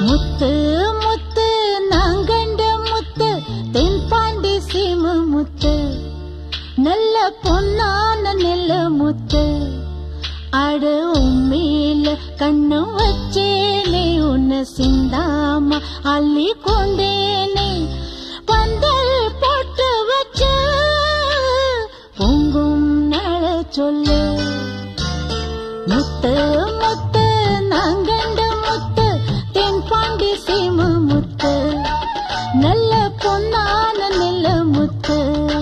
முத்து முத்து நாங்கண்ட முத்து தென்பாண்டி சீம முத்து நல்ல பொன்னான நெல்ல முத்து அட உம்மேல கண்ணு வச்சேனே உன்னை சிந்தாம அள்ளி கொண்டேனே பந்தல் போட்டு வச்ச பொங்கும் நட சொல்லு முத்து முத்து நாங்கண்ட முத்து தென்பாண்டி சீம முத்து நல்ல பொன்னான நெல்ல முத்து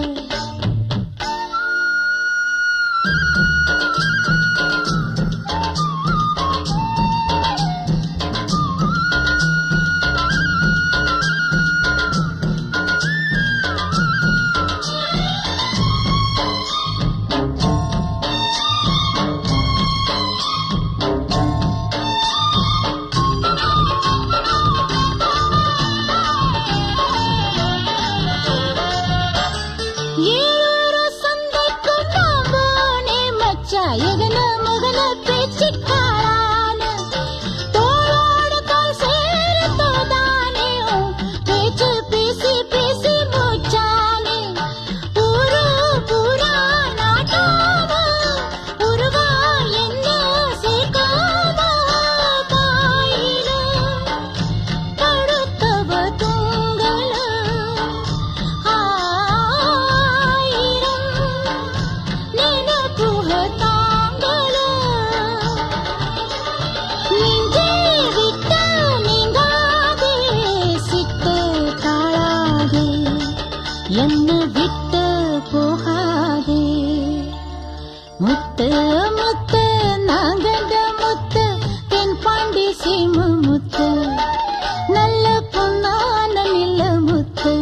என்ன விட்டு போகாதே முத்து முத்து நாங்கண்ட முத்து தென்பாண்டி சீம முத்து நல்ல பொன்னான நில முத்து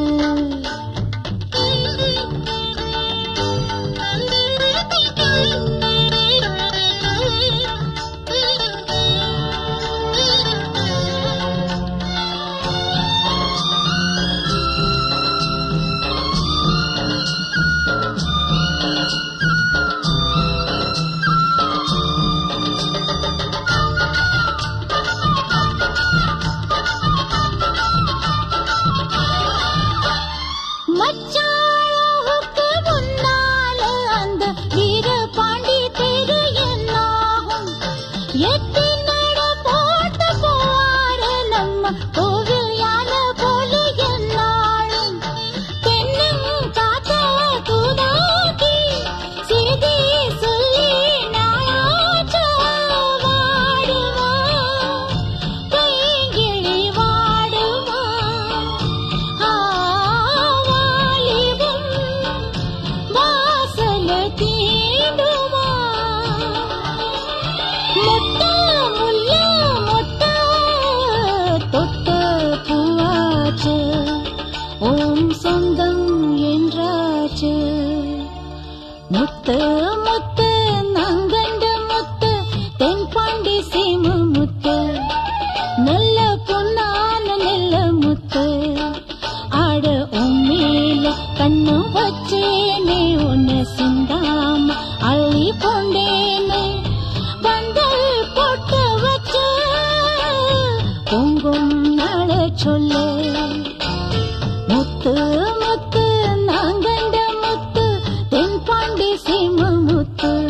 முத்து முத்து நாங்கண்ட முத்து தென்பாண்டி சீம முத்து நல்ல பொன்னான நெல்ல முத்து ஆட உம்மேல கண்ணு வச்சேனே உன்னை சிந்தாம அள்ளி கொண்டேனே பந்தல் போட்டு வச்ச பொங்கும் நட சொல்லு முத்து முத்து நாங்கண்ட முத்து தென்பாண்டி சீம முத்து